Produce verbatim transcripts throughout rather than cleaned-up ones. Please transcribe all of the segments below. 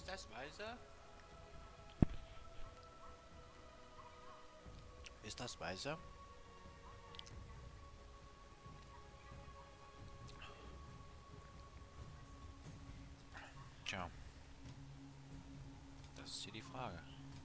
Ist das weise? Ist das weise? Tja. Das ist hier die Frage.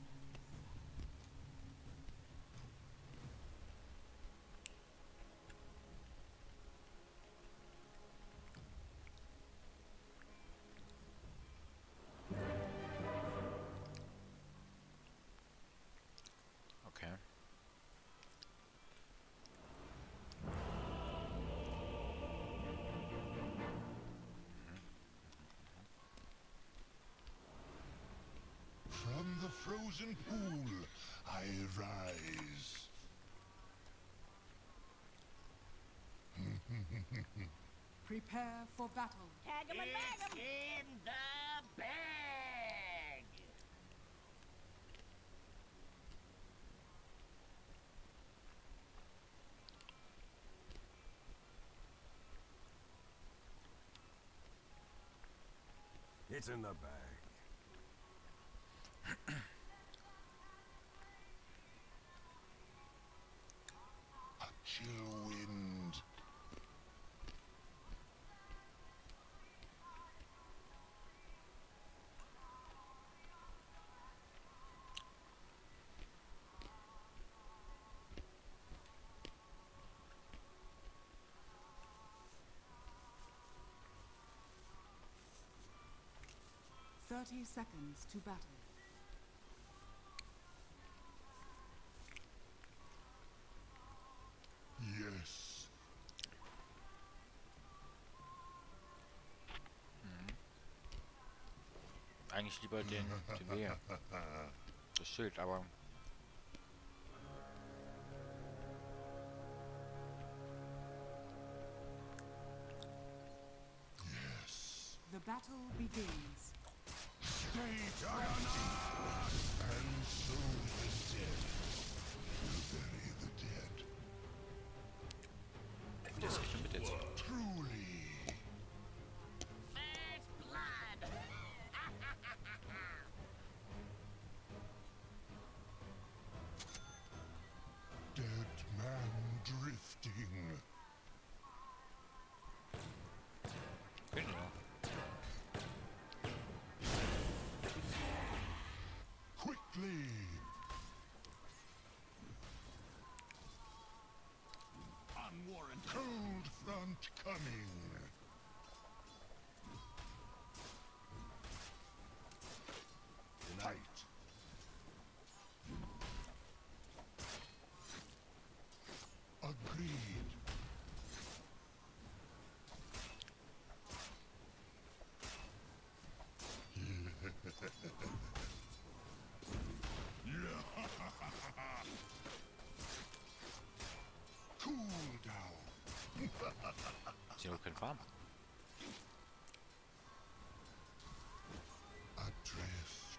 Okay. From the frozen pool, I rise. Prepare for battle. Tag him and bag It's him. in the bag. It's in the bag. A chill wind. Thirty seconds to battle. Yes. Eigentlich lieber den, den Wehe. Das Schild, aber... Yes. The battle begins. Stay fighting. And soon the dead will bury the dead. Der ist echt mit jetzt. Truly. First blood. Dead man drifting. Genau. Quickly. Unwarranted. Cold front coming. Fight. Agreed. Cool down. Ist ja auch kein Farm. Adrift.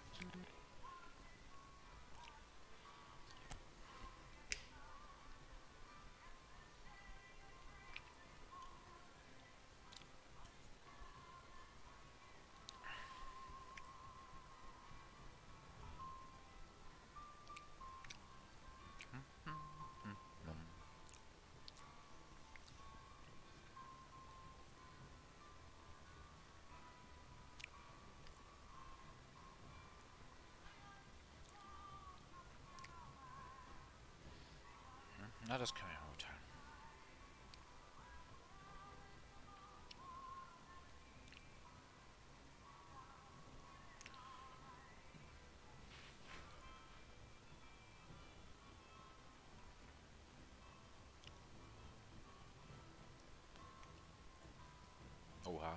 Na, das können wir ja urteilen. Oha.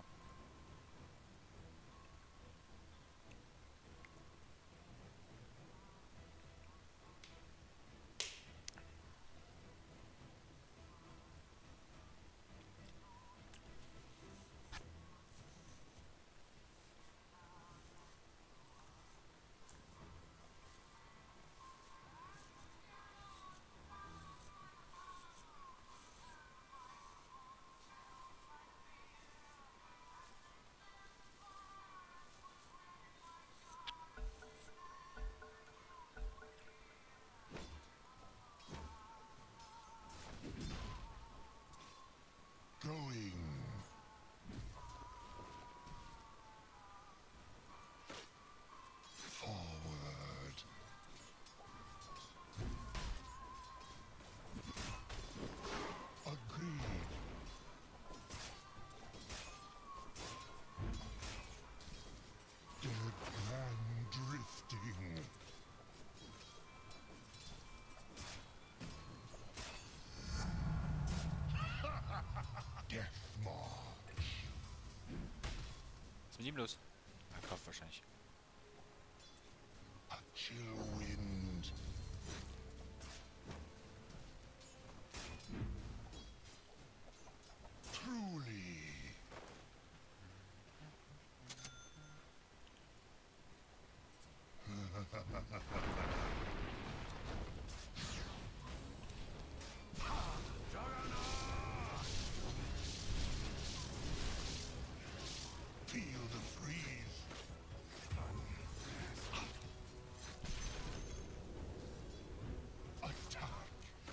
ihm los. Er kauft wahrscheinlich. A chill wind. Truly. Feel the freeze. Attack.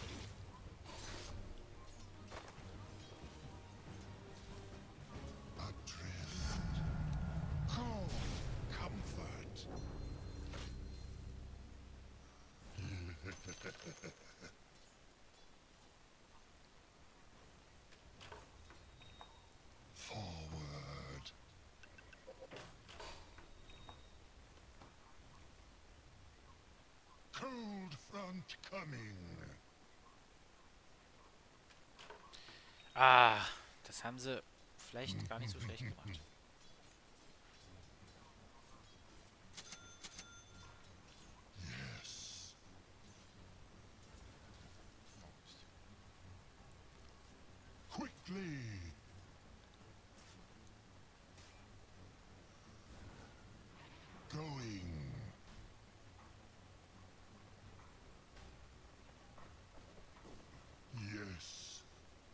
Adrift. Calm. Comfort. Forward. Cold front coming. Ah, das haben sie vielleicht gar nicht so schlecht gemacht. Yes. Quickly. Going. Yes.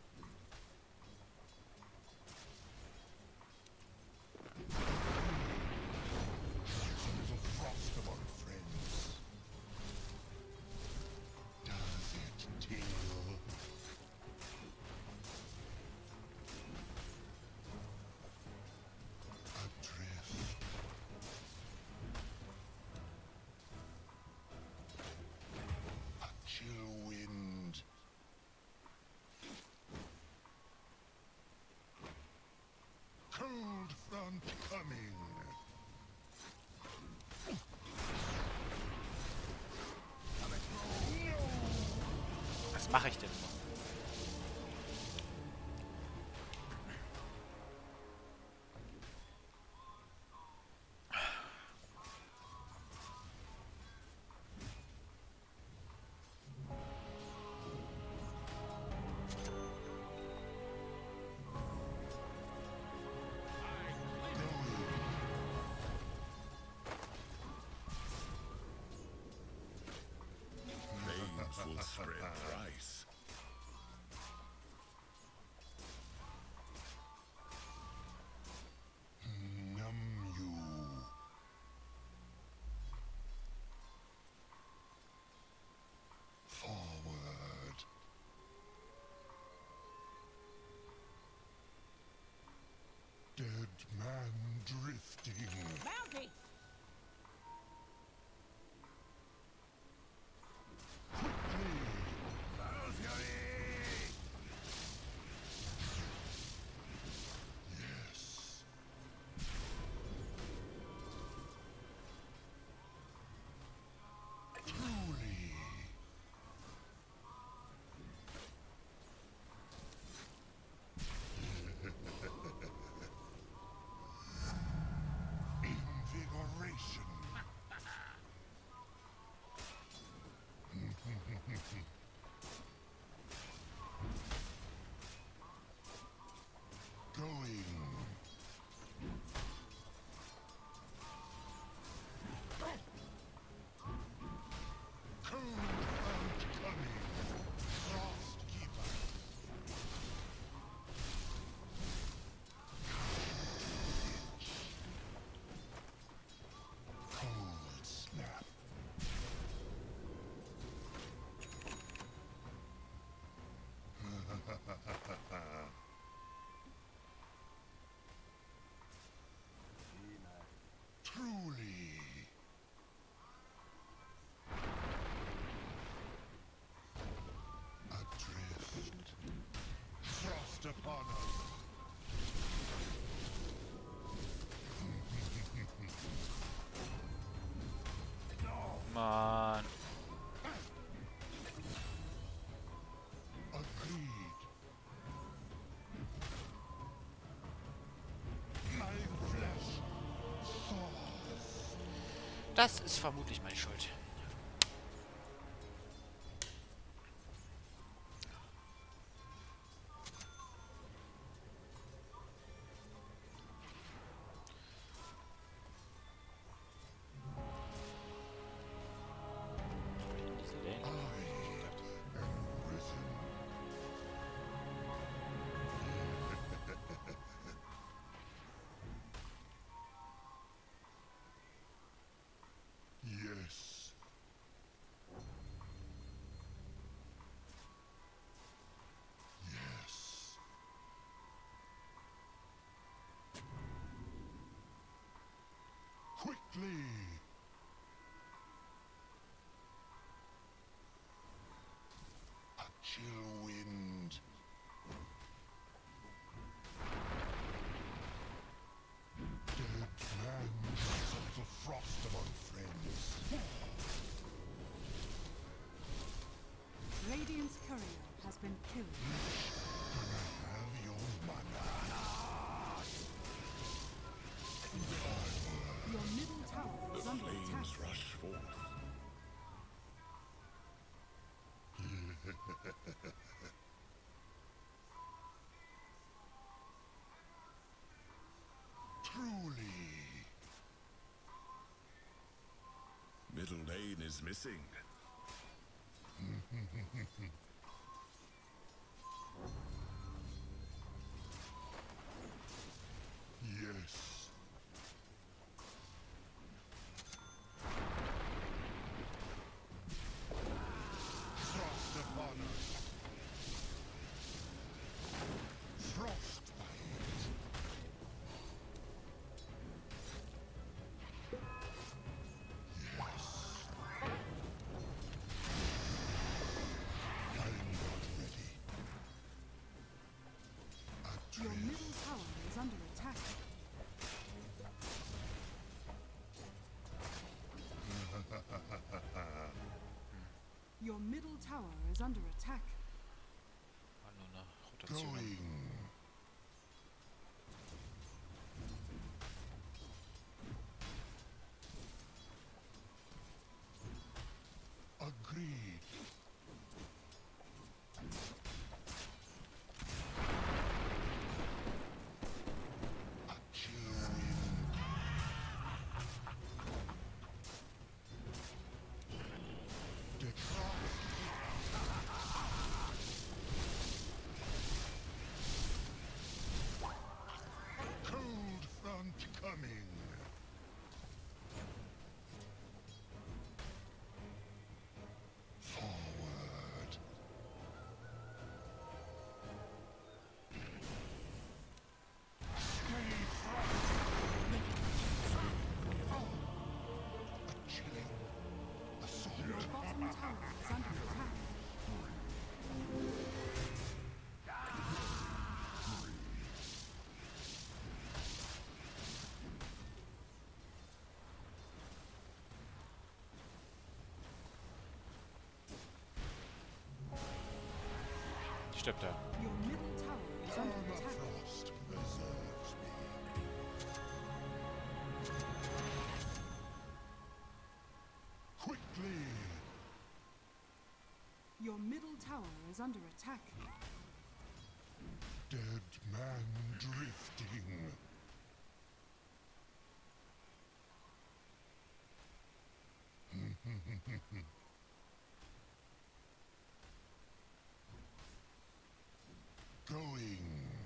Some little frost among friends. Does it tingle? Adrift. A chill wind. Cold front coming. Was mache ich denn noch? Flames will spread thrice. Numb you. Forward. Dead man drifting. Bounty! Quickly. Battle Fury! Yes. Truly. Invigoration. Going. Cold front coming. Frost keeper. Cold snap. Truly. Adrift. Frost upon us. Mann. Agreed. My flesh Das ist vermutlich meine Schuld. Diese Lane. Yes. Yes. Quickly. A chill wind. Dead man of the frost among friends. Radiant's courier has been killed. Have your mana. Your middle tower is under attack. Rush forth. Truly. Middle lane is missing. Yes. Frost upon us. Frostbite. Yes. I'm not ready. Your Adrift. middle tower is under attack. Your middle tower is under attack. War nur eine Rotation. Going. Agreed. A chill wind. Decry. Cold front coming. Forward. Stay front. Oh. A chilling assault. Your bottom tower is under attack. Die stirbt da. Your middle tower is under attack. Permafrost preserves me. Quickly. Your middle tower is under attack. Dead man drifting. Going.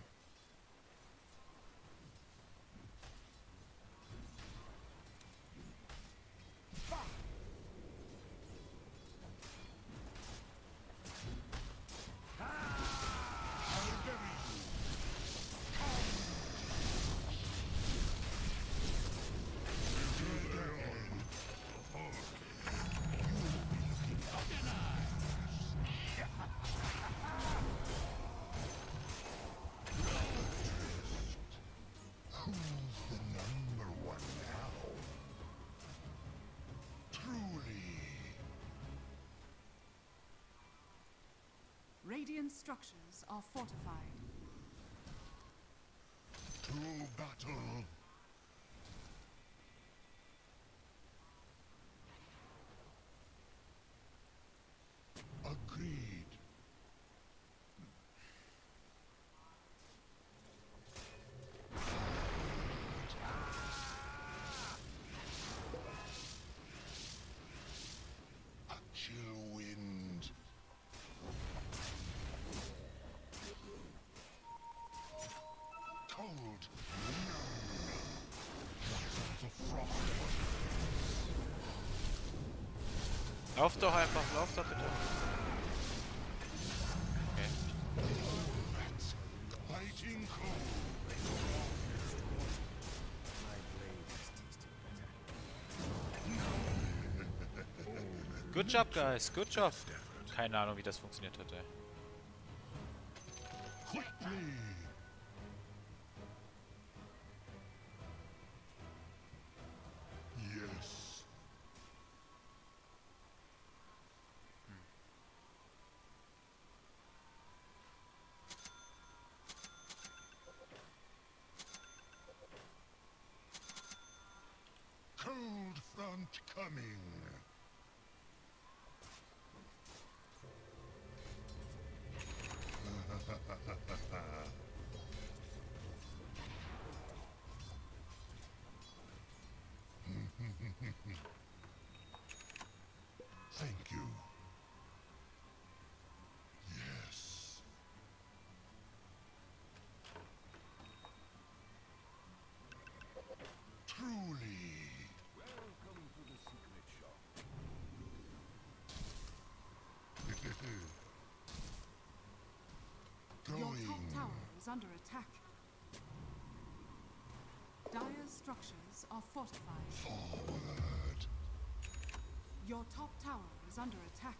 Who's the number one now? Truly. Radiant structures are fortified. To battle. Lauf doch einfach, lauf doch bitte. Okay. Biting cold. Good job, guys. Good job. Keine Ahnung, wie das funktioniert hat, ey. Quickly. Yes. Cold front coming. Thank you. Yes. Truly. Welcome to the secret shop. Your top Going. tower is under attack. Dire's structures are fortified. Forward. Your top tower is under attack.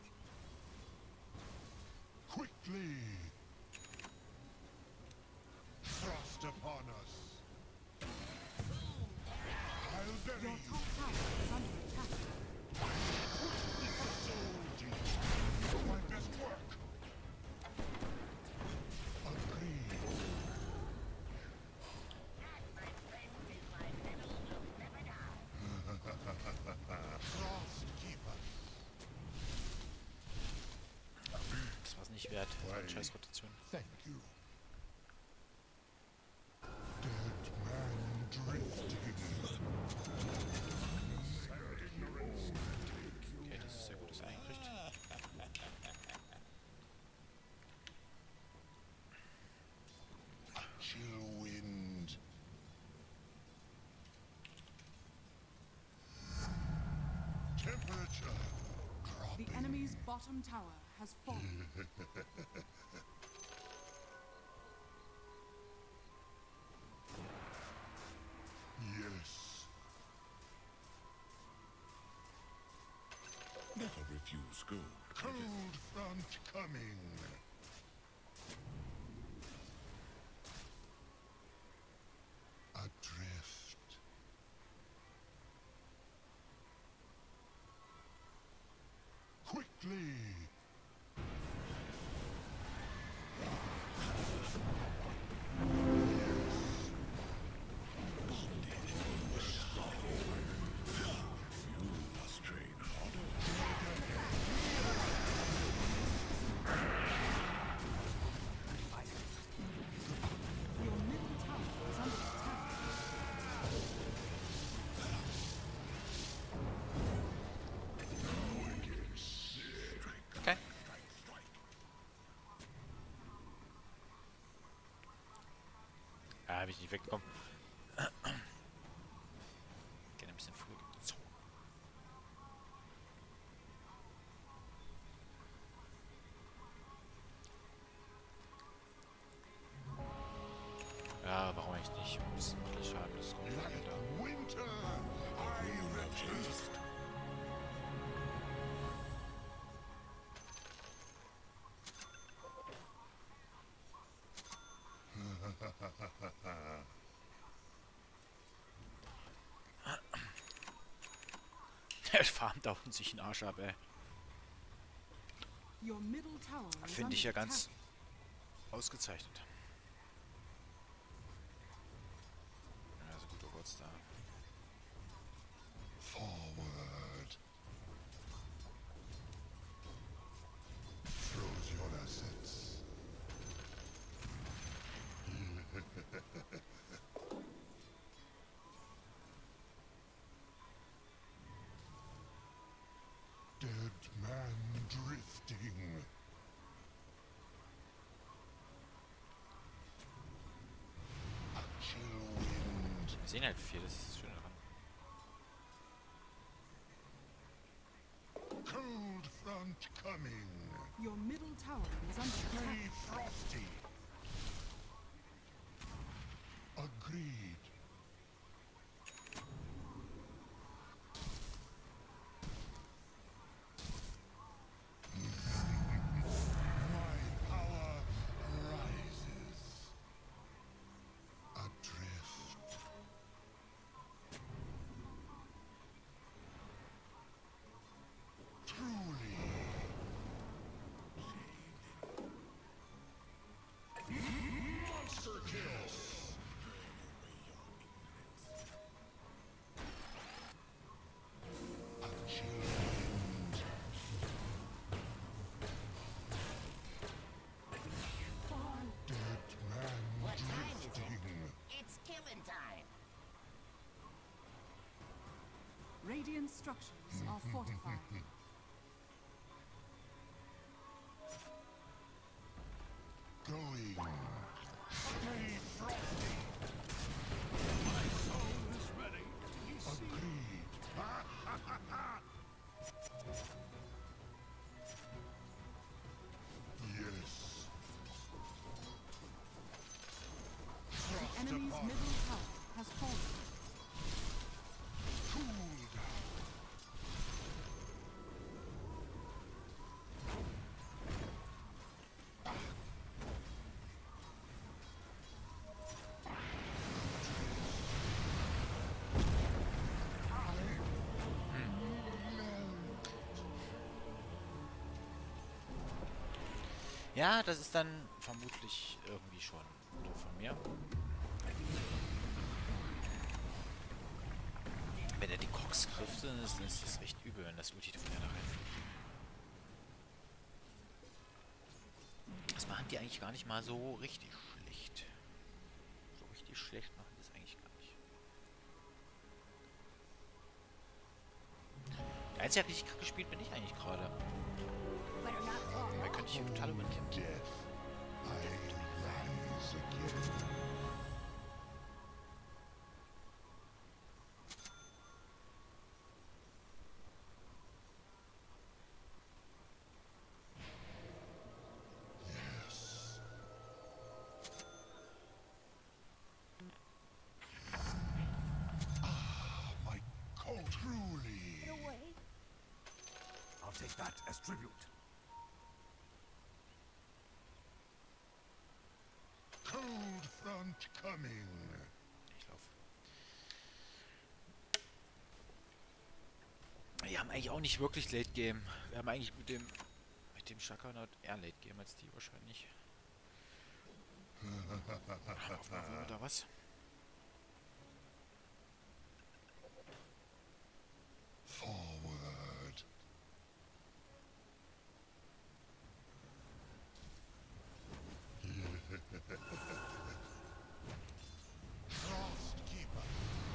Quickly. Thrust upon us. I'll bury Your you. top tower is under attack. So deep. My best work. Agreed. My friend is my medal will never die. Frost keeper. Das war's nicht wert. Why? Scheiß Rotation. Thank you. Dead man drifting. Okay, das ist sehr gut, das eingerichtet. Chill wind. Temperature dropping. The enemy's bottom tower has fallen. Yes. Never refuse gold. Cold front coming. Adrift. Quickly. You must train harder. Your middle tower is under attack. Okay. Ah, hab ich nicht wegbekommen. Gerne ein bisschen früh gezogen. Ja, warum eigentlich nicht? Das ist wirklich schade, das kommt Like da. winter, I resist. Der farmt da unten sich einen Arsch ab, ey. Your middle tower is Finde ich ja under ganz attack. ausgezeichnet. Ja, so guter Gott da. Forward. Froze your assets. Dead man drifting. A chill wind. Wir sehen halt viel, das ist das Schöne daran. Cold front coming. Your middle tower is under Stay attack. frosty. Agreed. My power rises. Adrift. Truly. Monster kill. A chill wind. Dead man What time is it? drifting. It's killing time. Radiant structures are fortified. Going. Stay frosty. Agreed. Yes. The Frost enemy's upon middle tower has fallen. cooled. Ja, das ist dann vermutlich irgendwie schon doof von mir. Wenn er die Cox trifft, dann ist, dann ist das recht übel, wenn das Ulti von der da reinfliegt. Das machen die eigentlich gar nicht mal so richtig schlecht. So richtig schlecht machen die das eigentlich gar nicht. Der Einzige, der richtig kacke spielt, bin ich eigentlich gerade. Better not fall. Wer könnte ich hier total überkämpfen? Death. I rise again. Yes. Ah, my cold. Truly. Away. I'll take that as tribute. Cold front coming. Ich laufe. Wir haben eigentlich auch nicht wirklich Late Game. Wir haben eigentlich mit dem mit dem Juggernaut eher Late Game als die wahrscheinlich. Auf mal oder was? Forward. Frost Keeper.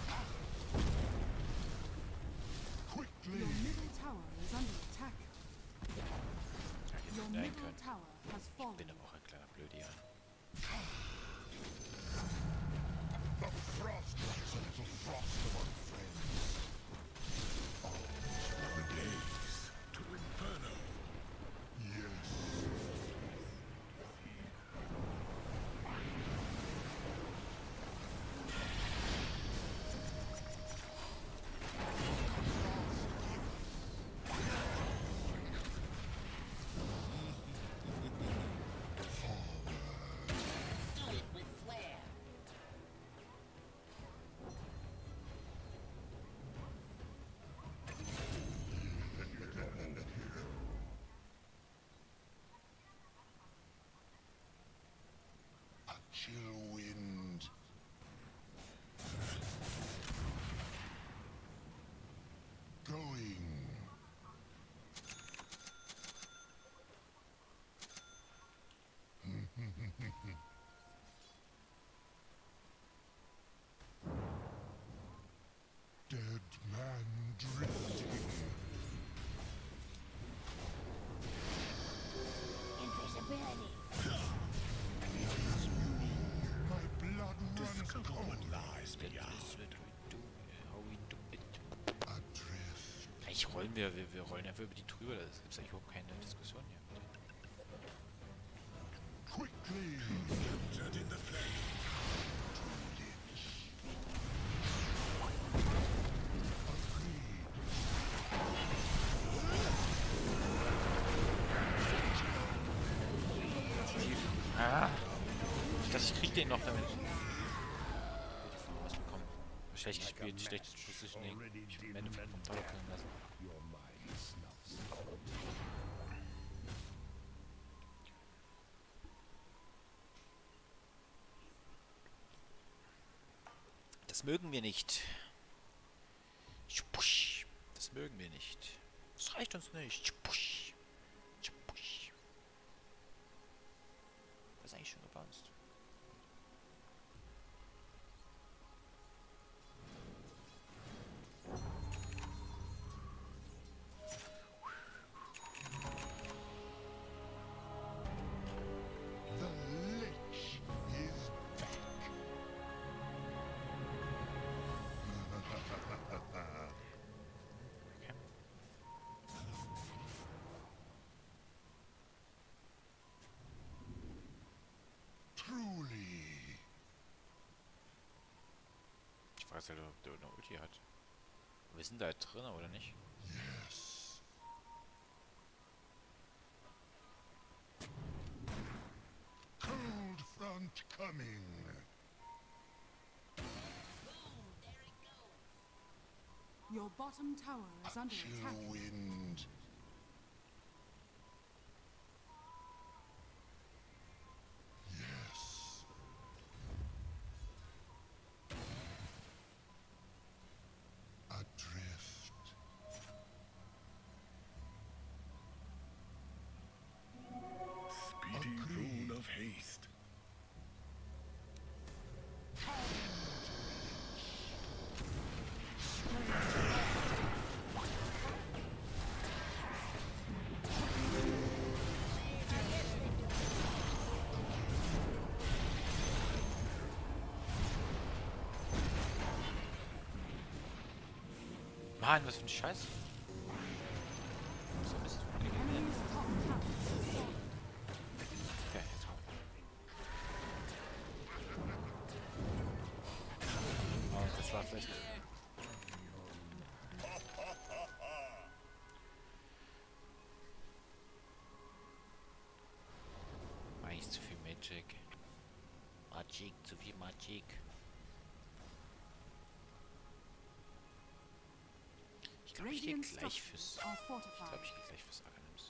Quickly. Your middle tower is under attack. Ja, hätte Your ich sein middle können. tower has fallen. Bin aber auch ein kleiner Blödian. The frost likes a little frost among friends. The days to Inferno. Yes. Do it with flair. A chill wind. Going. Dead man drifting. Invisibility. wir, wir, wir rollen einfach über die drüber, da gibt es eigentlich überhaupt keine Diskussion hier. Quickly! Captured in the flank. Ah! Ich dachte, ich krieg den noch damit. Was bekommen. Schlecht gespielt, schlechtes Positioning. Ich hab am Ende vom Tower killen lassen. Your mind snuffs out. Das mögen wir nicht. Spush. Das mögen wir nicht. Das reicht uns nicht. Spush. Spush. Das ist eigentlich schon gebounced. The Lich is back. Okay. Truly. Ich weiß halt, ob der eine Ulti hat. Wir sind da halt drin, oder nicht? Yes. Cold front coming. Your bottom tower is A under chill attack. wind. Yes. Adrift. Speedy Agreed. rune of haste. Mann, was für ein Scheiß. So bist du gegen den. Enemy's top tower is fallen. Okay, jetzt komm. Oh, das war vielleicht. War eigentlich zu viel Magic. Magic, zu viel Magic. Ich glaube, ich gehe Radiant gleich fürs. structures are Ich fortified. glaube, ich gehe gleich fürs Arcanims.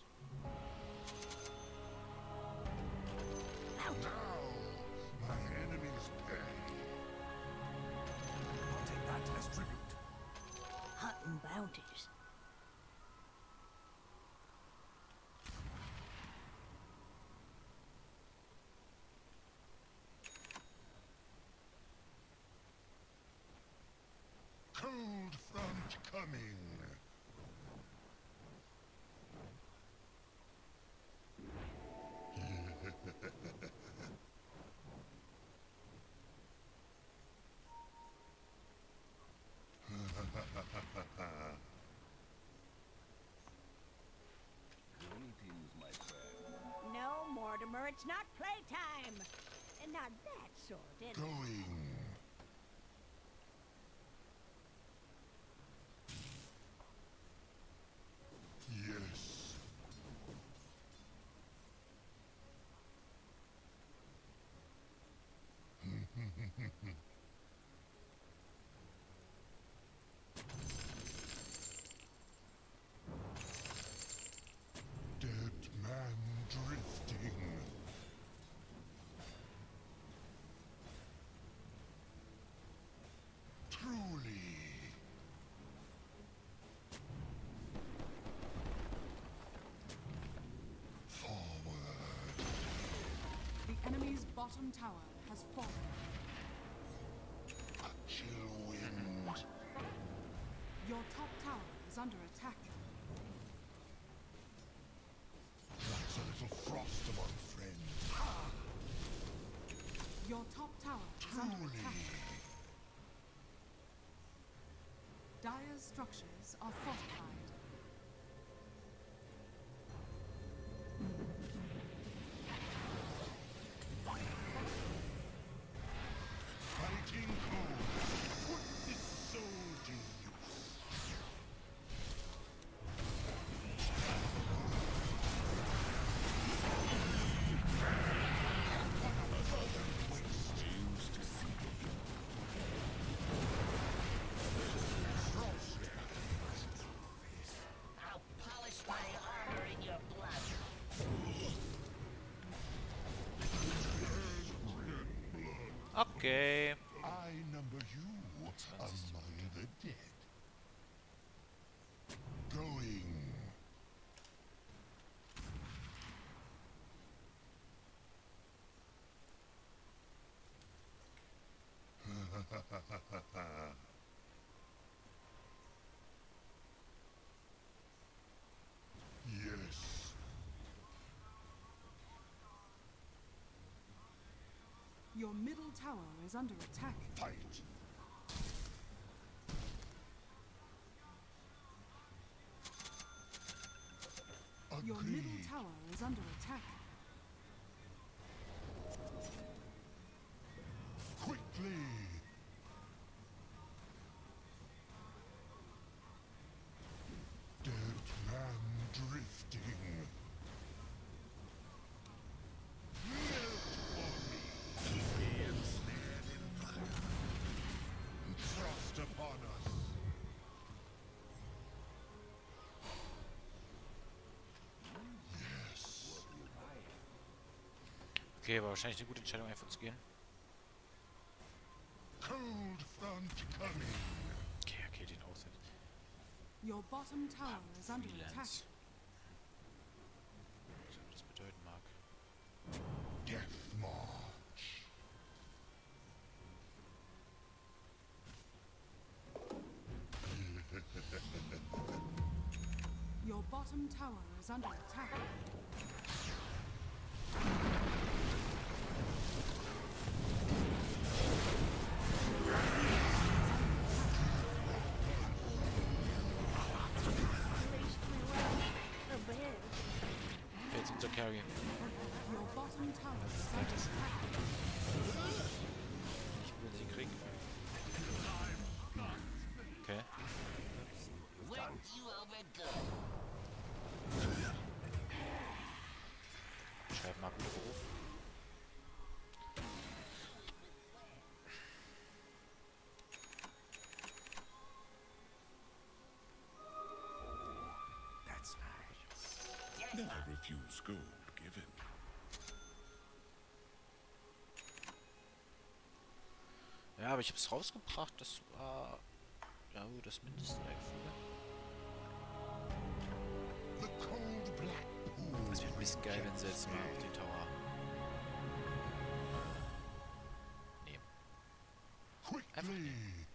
Now, my enemies pay. I'll take that as tribute. Hunting bounties. Cold front coming. No, Mortimer, it's not playtime. And not that sort, anyway. Going. Yes. Dead man drifting. Truly. Forward. The enemy's bottom tower has fallen. A chill wind. Your top tower is under attack. That's a little frost among friends. Your top tower is under Truly. attack. Dire's structures are fortified. Okay. I number you among the dead. Going. Yes. Your middle tower is under attack. Fight. Your middle Agreed. tower is under attack. Quickly. Dead man drifting. Melt for me. Be ensnared in fire. Thrust upon us. Yes. Okay, war wahrscheinlich eine gute Entscheidung, einfach zu gehen. Cold front coming. Okay, okay, den Aussatz. Your bottom tower is under attack. Freelance. Was auch das bedeuten mag. Death March. Your bottom tower is under attack. Okay, jetzt unser Carry. Your bottom tower is under Das attack. ich will den kriegen. Okay. Schreiben ab Beruf. That's nice. Never refuse gold given. Ja, aber ich hab's rausgebracht. Das war ja wohl das Mindeste dafür. The cold black pool. Das wird ein bisschen geil, wenn sie jetzt mal auf den Tower nehmen. Quickly.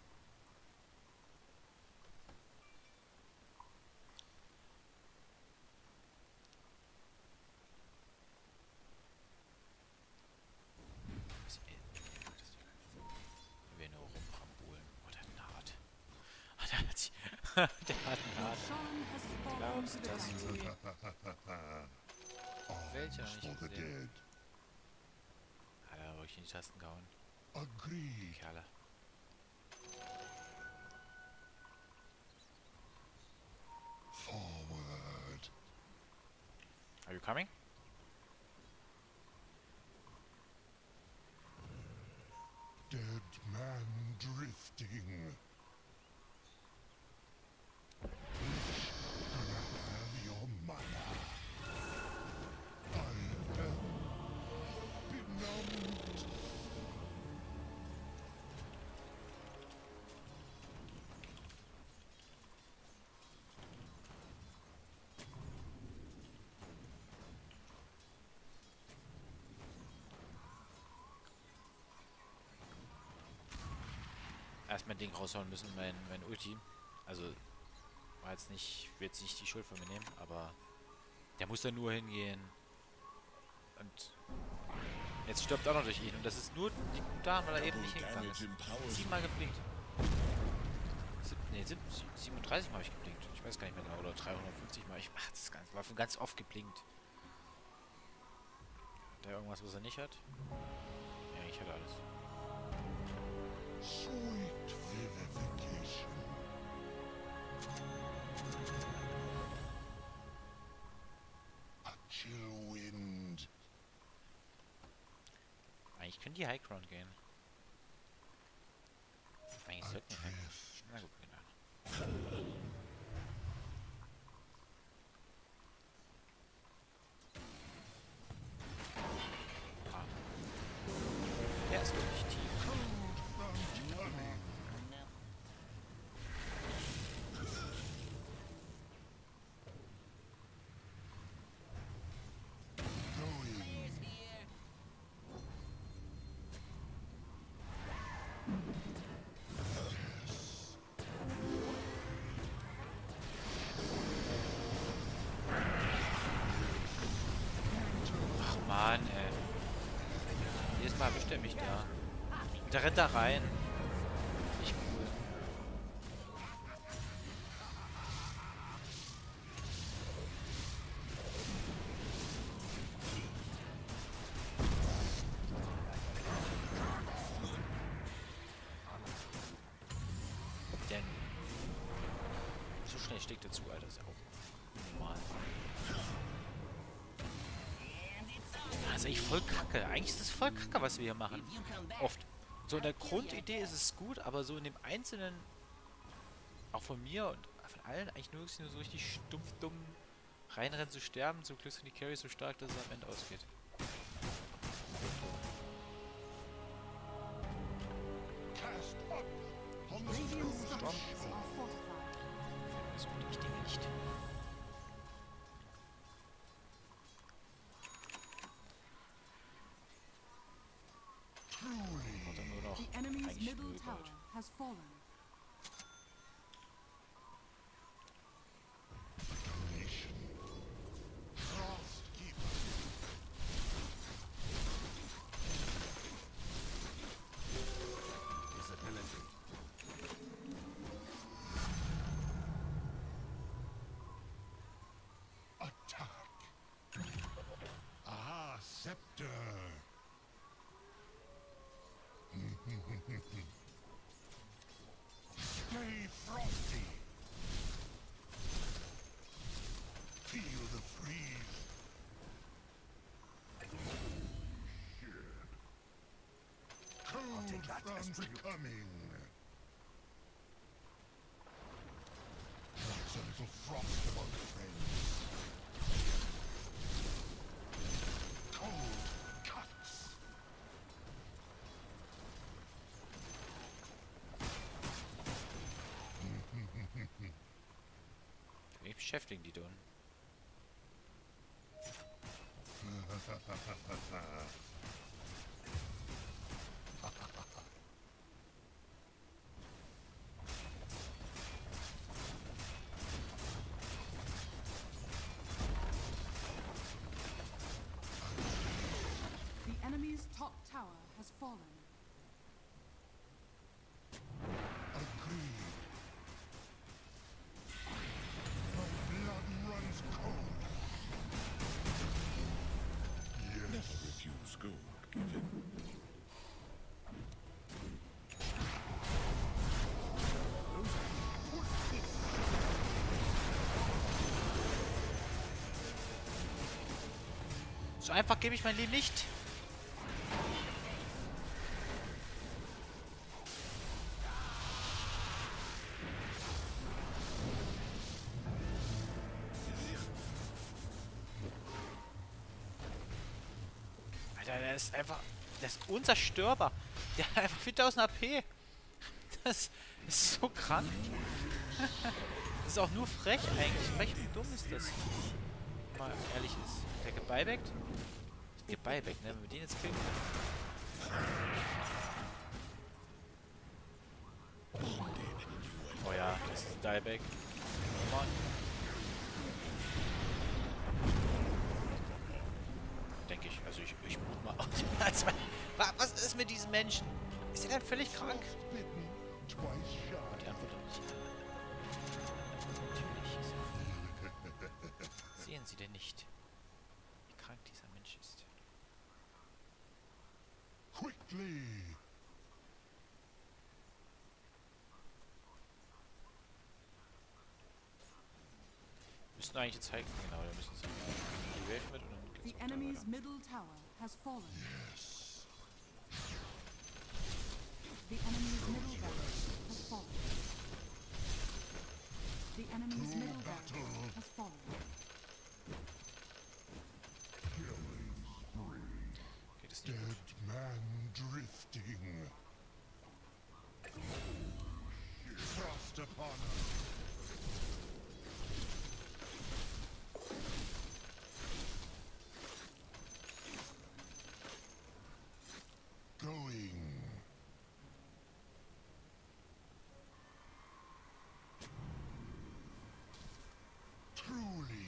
Das wir nur rumrambulen. Oh, der hat einen Hart. Ah, der hat sich. Der hat einen Your Hart. Shan has fallen Glaubst to du the das? ground. Welcher Arms nicht for the gesehen? dead. Hat er ruhig in die Tasten gehauen. Agreed. Kerle. Forward. Are you coming? Dead man drifting. Lich gonna have your mana. I am benumbed. Erst mein Ding raushauen müssen, mein, mein Ulti. Also, war jetzt nicht, will jetzt nicht die Schuld von mir nehmen, aber der muss da nur hingehen. Und jetzt stirbt auch noch durch ihn. Und das ist nur die da, weil er eben nicht hingegangen ist. Siebenmal geblinkt. Sieb, nee, sieb, siebenunddreißig Mal habe ich geblinkt. Ich weiß gar nicht mehr genau. Oder dreihundertfünfzig Mal. Ich mach das ganz, war von ganz oft geblinkt. Hat er irgendwas, was er nicht hat? Ja, ich hatte alles. Sweet vivification. A chill wind. Eigentlich können die High Ground gehen. Eigentlich sollten die High Ground. Adrift. Na gut, genau. Ah. Der ist wirklich tief. Mal erwischt er mich da. Und der rennt da rein. Nicht cool. Denn so schnell steckt er zu, Alter. Das ist ja auch normal. Also ich voll kacke. Eigentlich ist es voll kacke, was wir hier machen. Oft. So in der Grundidee ist es gut, aber so in dem Einzelnen, auch von mir und von allen, eigentlich nur, nur so richtig stumpf, dumm reinrennen zu sterben. Zum Glück sind die Carries so stark, dass es am Ende ausgeht. Cast up on the Radiant stone structures are fortified. Das gute ich denke nicht. truly. Und dann nur noch The enemy's eigentlich middle null tower Gold. has fallen. Nation. Frost keeper. Visibility. Attack. Ah, scepter. Stay frosty. Feel the freeze. Cold take that as front tribute. coming. That's a little frost among friends. Cold cuts. Wen beschäftigen die dann? The enemy's top tower has fallen. Agreed. My blood runs cold. Never Yes. refuse gold given. So einfach gebe ich mein Leben nicht. Alter, der ist einfach... Der ist unzerstörbar. Der hat einfach viertausend A P. Das ist so krank. Das ist auch nur frech eigentlich. Frech, wie dumm ist das? Wenn man ehrlich ist. Der gebuybackt? Gebuybackt, ne? Wenn wir den jetzt killen. Oh ja, das ist Dieback. Mann. Denke ich. Also ich, ich mut mal aus. Also, wa- was ist mit diesem Menschen? Ist er denn völlig krank? Bitten, twice shy. Die Antwort nicht. Natürlich ist er. Sehen Sie denn nicht, wie krank dieser Mensch ist? Quickly. Wir müssen eigentlich jetzt hiken, genau. Wir müssen sagen, die Wave mit und dann The geht's weiter. enemy's middle tower has fallen. Yes. The enemy's middle barracks has fallen. The enemy's To middle battle. barracks has fallen. Killing spree. Geht es nicht gut. Dead man drifting. Frost upon us. Going. Truly.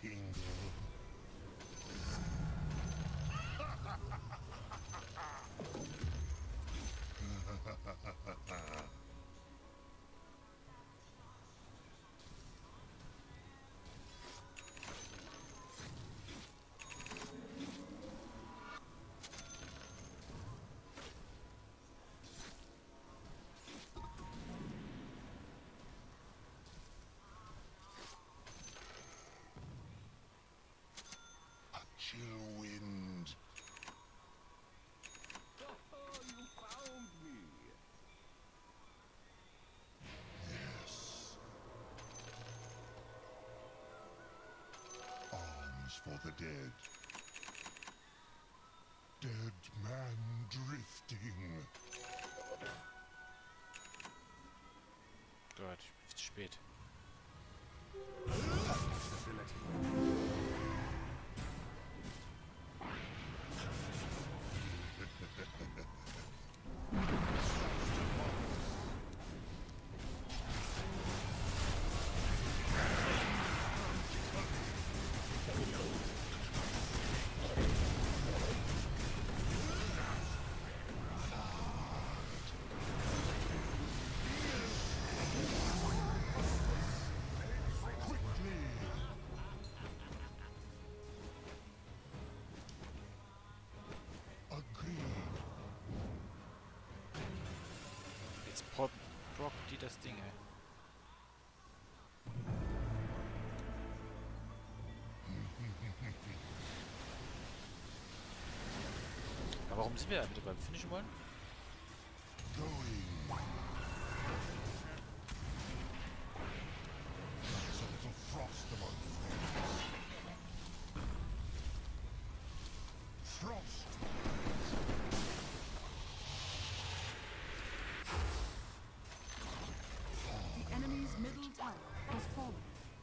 tingle. Chill wind. Oh, you found me. Yes. Arms for the dead. Dead man drifting. Gott, ist zu spät. Jetzt proc proc die das Ding, ey. Aber warum sind wir da wieder beim Finishen wollen? Going. Sons of frost among friends. Frost. The enemy's middle tower has fallen.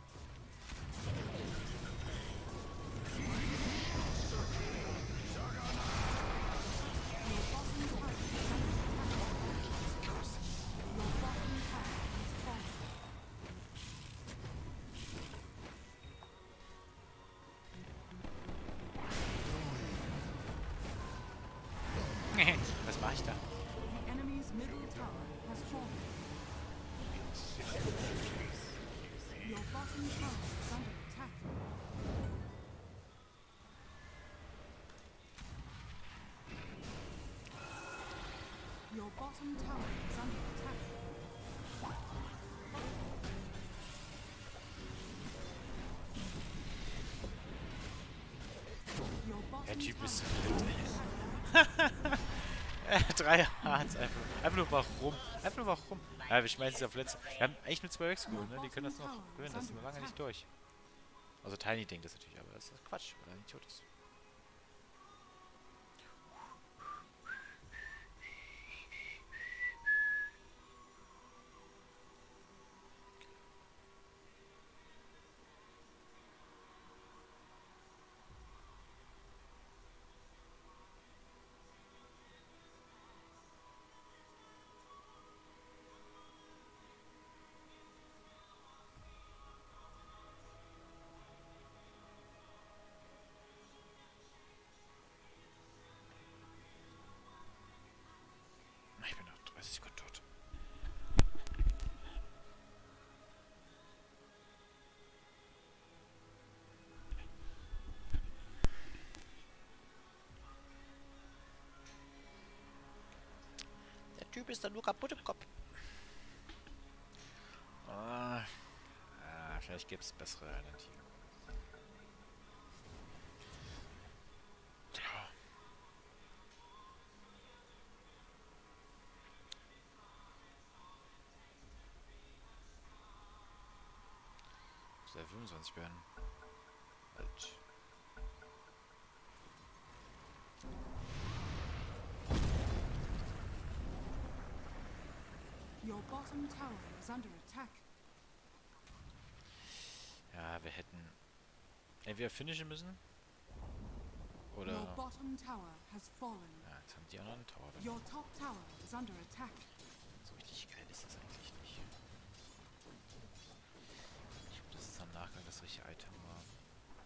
Your bottom tower is under attack. Your bottom tower has fallen. Was mache ich da? The enemy's middle tower has fallen. Your bottom tower is under attack. Your bottom tower is under attack. Your bottom Der Typ ist tower wild. Drei Hearts einfach. Einfach nur warum. Einfach nur warum. Ja, wir schmeißen es auf letzte. Wir haben eigentlich nur zwei Rex geholt, ne? Die können das noch gewinnen. Das sind wir lange nicht durch. Also Tiny denkt das natürlich, aber das ist Quatsch, weil er nicht tot ist. Ich bin noch dreißig Sekunden tot. Der Typ ist dann nur kaputt im Kopf. Ah, ah, vielleicht gibt es bessere Alternativen. Tja. Muss ja fünfundzwanzig werden. Halt. Your bottom tower is under attack. Ja, wir hätten entweder finishen müssen. Oder. Your bottom tower has fallen. Ja, jetzt haben die anderen Tower. Your top tower is under attack. So richtig geil ist das eigentlich nicht. Ich hoffe, das ist am Nachgang das richtige Item war.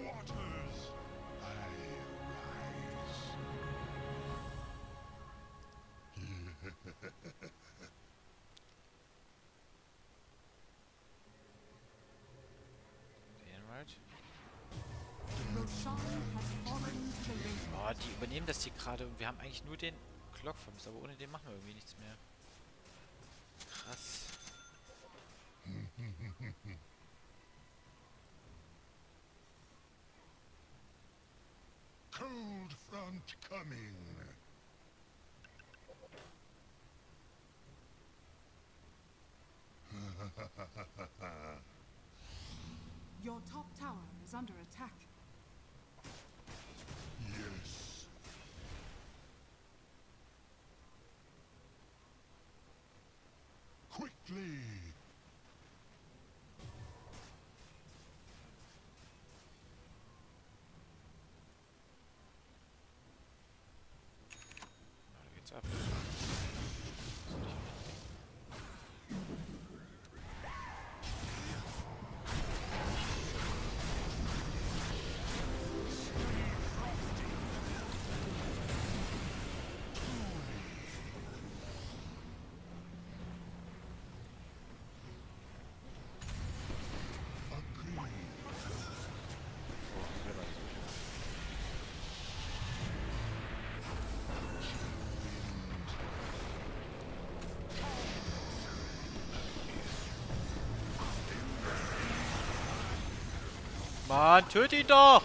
waters, I rise. Den right. Roshan has fallen to the ring. Oh, die übernehmen das hier gerade und wir haben eigentlich nur den Clock vermisst, aber ohne den machen wir irgendwie nichts mehr. Krass. Cold front coming. Your top tower is under attack. Yes. Quickly. Na, da geht's ab. Mann, töt ihn doch!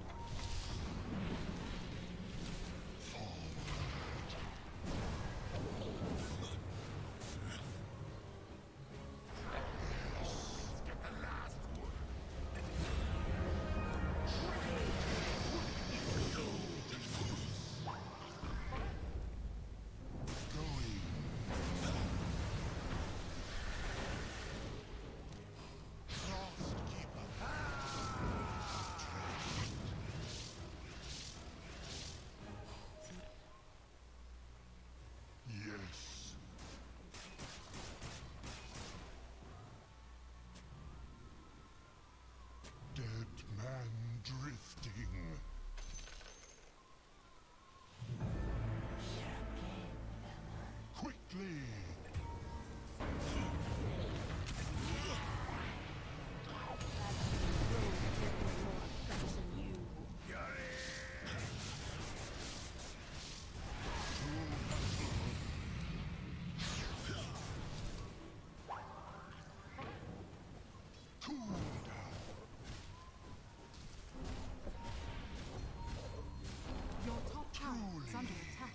Yes. Dead man drifting. Quickly. Cool down. Your top tower is under attack.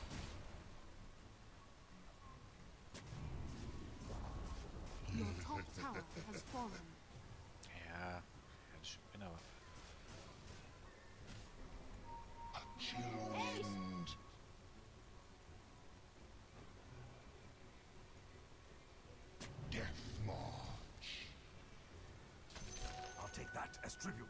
Your top tower has fallen. Ja, ganz schön, genau. A chill wind. Death march. I'll take that as tribute.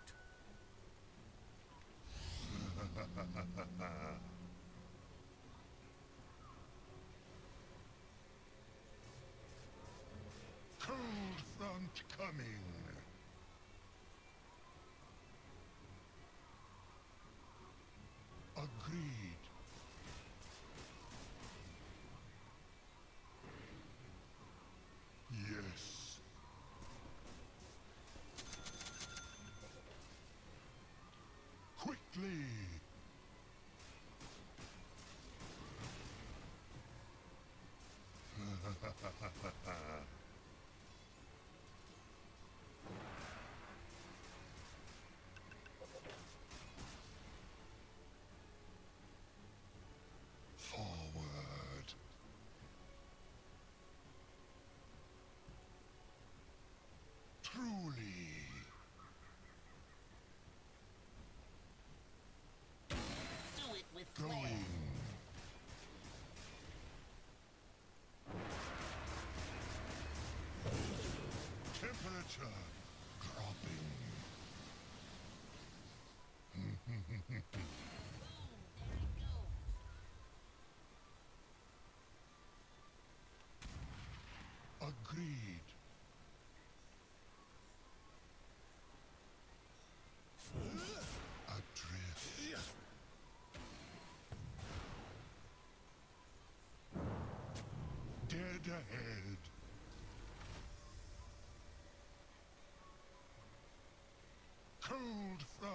Cold front coming. Agreed. Yes. Quickly.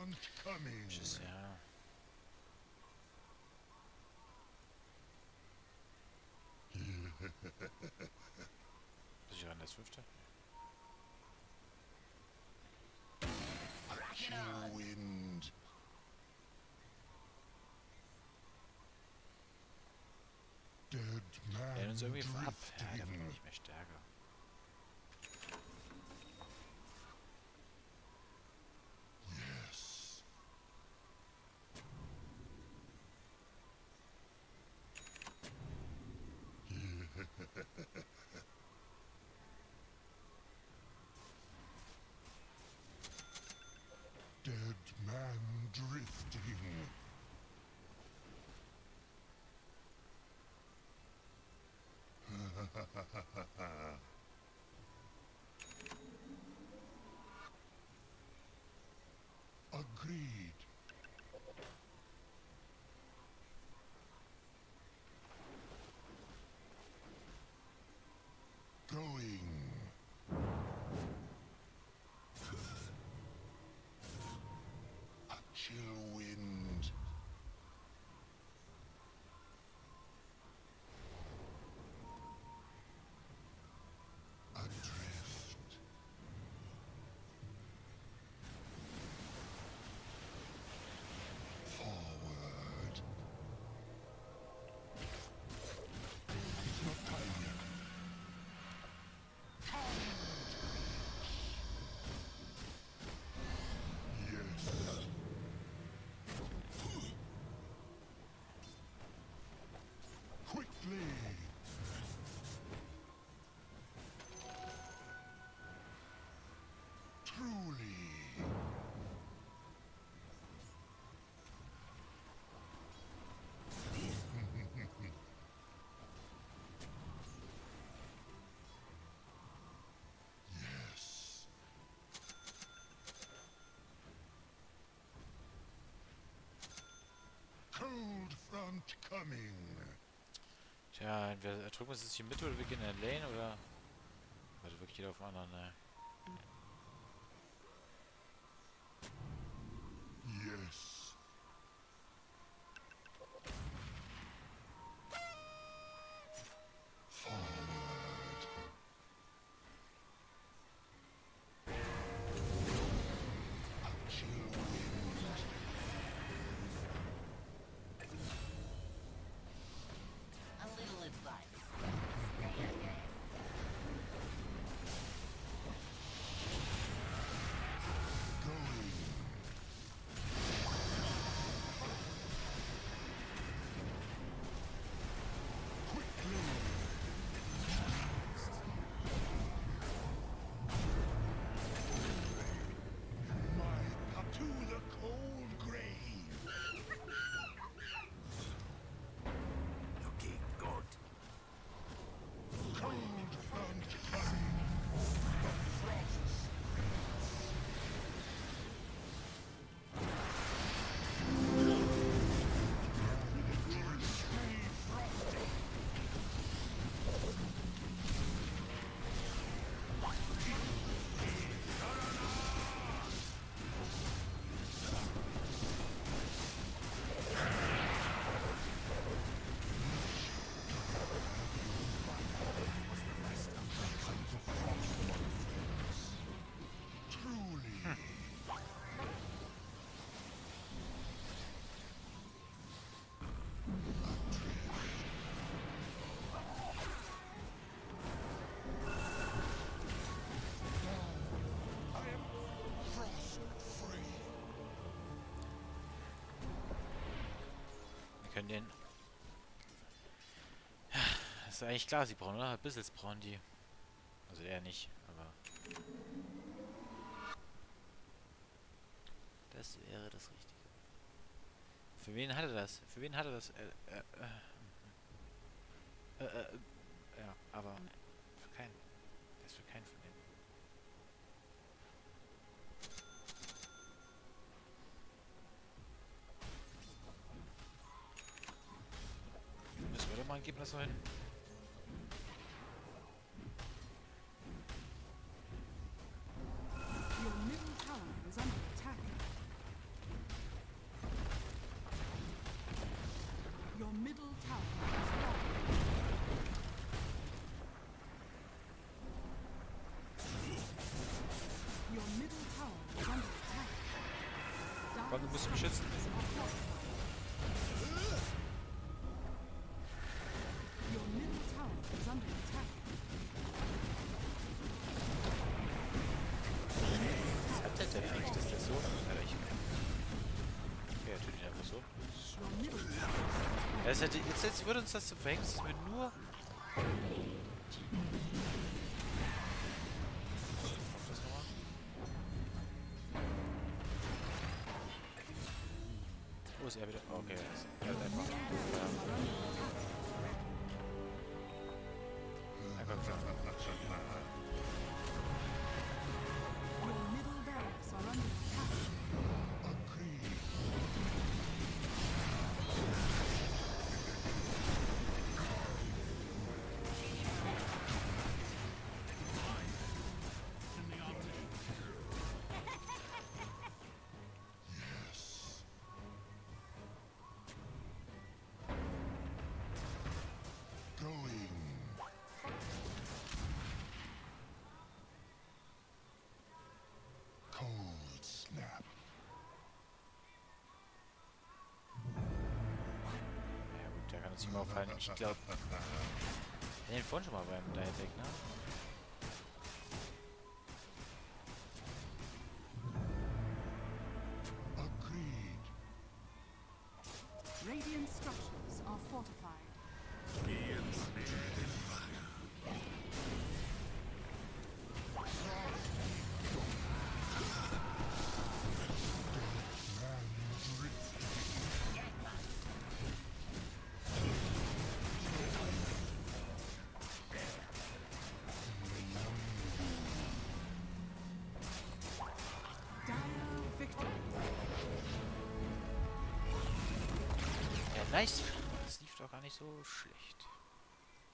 front coming. Tschüss, ja. Ist ich ran das fünfte? A chill wind. Dead Wir man werden uns irgendwie ab. Ja, der wird drifting. nicht mehr stärker. Yes. Dead man drifting. Agreed. Going. A chill wind. Adrift. Forward. It's not time yet. Yes. Quickly. Truly. Yes. Cold front coming. Tja, entweder drücken wir uns jetzt hier mit oder wir gehen in der Lane oder. Warte, wirklich jeder auf den anderen, ne? Yes. Forward. A chill wind. A little advice. Going. Quickly. My up to the cold grave. Looking good. Cold front coming. The frost spreads. Stay frosty. Truly. I am frost free. Wir können den. Das ist eigentlich klar, sie brauchen, oder? Bissels brauchen die. Also er nicht, aber. Das wäre das Richtige. Für wen hat er das? Für wen hat er das? Äh, äh, äh, äh, äh, ja, aber für keinen. Das ist für keinen von denen. Müssen wir doch mal geben, das so hin. Your middle tower is under attack. Komm, du musst mich schützen. Your middle tower is under attack. Was hat der denn eigentlich, dass der so erreichen kann? Okay, er tut ihn einfach so. Your middle tower Ja, das hätte, jetzt, jetzt würde uns das zum Verhängnis, dass wir nur... Kommt das nochmal? Wo ist er wieder? Oh, okay, er ist er ist einfach... Ja. Einfach klar. Your middle barracks are under attack. Going. Cold snap. Ja gut, der kann uns nicht mehr aufhalten. Ich glaube... Wir den vorhin schon mal beim Direct, ne? Agreed. Radiant structures are fortified. Dire victory. Ja, nice. Das lief doch gar nicht so schlecht.